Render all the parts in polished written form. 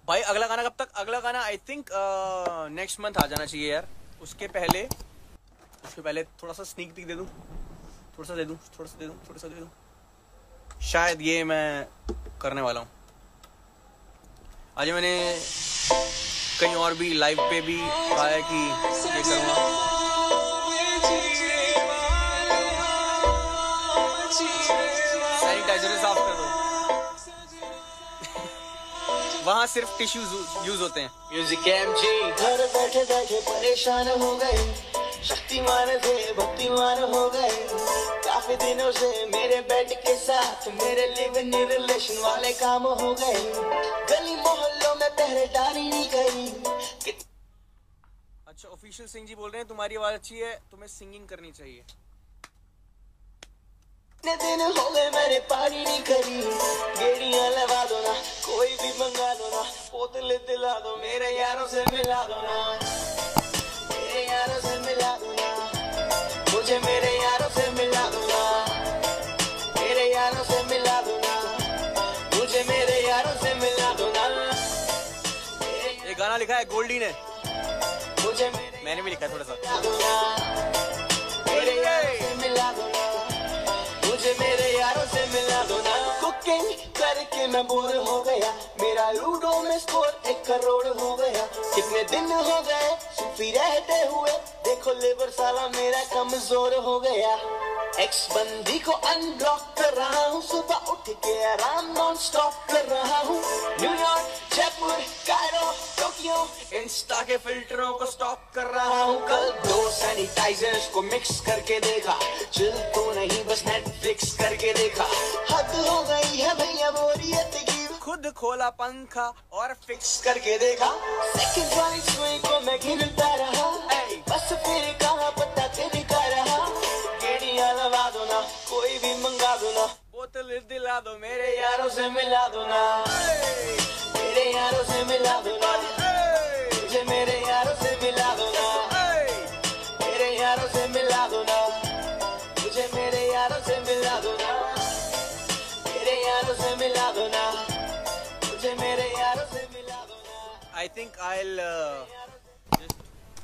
भाई अगला गाना कब तक? अगला गाना आई थिंक नेक्स्ट मंथ आ जाना चाहिए यार। उसके पहले थोड़ा सा स्नीक पीक दे दूं, थोड़ा सा दे दूं। शायद ये मैं करने वाला हूँ। आज मैंने कहीं और भी लाइव पे भी कहा है कि ये करूँगा। सैनिटाइजर साफ कर दो। वहाँ सिर्फ टिश्यूज यूज होते हैं। Music MG. घर बैठे बैठे परेशान हो गए, शक्तिमान थे भक्तिमान हो गए। काफी दिनों से मेरे बेड के साथ मेरे लिव इन रिलेशन वाले काम हो गए। गली मोहल्लों में पहरेदारी नहीं करी। अच्छा, ऑफिशियल सिंह जी बोल रहे हैं तुम्हारी आवाज अच्छी है, तुम्हें सिंगिंग करनी चाहिए। इतने दिन हो गए मैंने पानी नहीं करी। गेड़ियां लगा दो ना, कोई भी मंगा दो ना, बोतल दिला दो, मेरे यारों से मिला दो ना, मेरे यारों से मिला दो ना, मुझे मेरे यारों से मिला दो ना, मेरे यारों से मिला दो ना, मुझे मेरे यारों से मिला दो ना। ये गाना लिखा है गोल्डी ने, मुझे मैंने भी लिखा है थोड़ा सा। मेरे यारों से मिला दो ना, मुझे मेरे यारों से मिला दो ना। कुकिंग करके मैं बोर हो गया, मेरा लूडो में स्कोर 1 करोड़ हो गया। कितने दिन हो गए सूफी रहते हुए, देखो लेबर साला मेरा कमजोर हो गया। एक्स बंदी को अनब्लॉक कर रहा हूँ, सुबह उठ के आराम नॉन स्टॉप कर रहा हूँ। New York, Jaipur, Cairo, Tokyo, Insta के फिल्टरों को स्टॉप कर रहा हूँ। कल 2 सैनिटाइजर्स को मिक्स करके देखा, चिल तो नहीं बस नेटफ्लिक्स करके देखा। हद हो गई है भैया बोरियत की, खुद खोला पंखा और फिक्स करके देखा। सेकंड वाली सुई को मैं गिनता रहा, बस फिर कहाँ पता तिनका रहा। गेड़ियां लगा दो ना, कोई भी मंगा दो ना, बोतल दिला दो, मेरे यारों से मिला दो ना, मेरे यारों से मिला दो ना, मुझे मेरे यारों से मिला दो ना, मेरे यारों से मिला दो ना, मुझे मेरे यारों से मिला दो ना, मेरे यारों से मिला दो ना, मुझे मेरे यारों से मिला दो ना। I think I'll just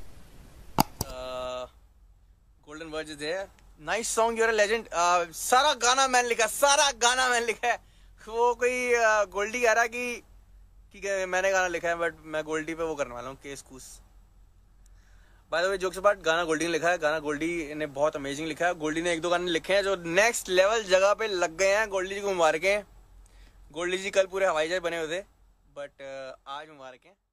golden words is there. Nice song, you're a legend. सारा गाना मैंने लिखा है। वो कोई गोल्डी कह रहा कि मैंने गाना लिखा है, बट मैं गोल्डी पे वो करने वाला हूँ केस कूस। By the way jokes apart, गाना गोल्डी ने लिखा है, गाना गोल्डी ने बहुत अमेजिंग लिखा है। गोल्डी ने 1-2 गाने लिखे हैं जो नेक्स्ट लेवल जगह पे लग गए हैं। गोल्डी जी को मुबारक है। गोल्डी जी कल पूरे हवाई जहाज बने हुए थे, बट आज मुबारक है।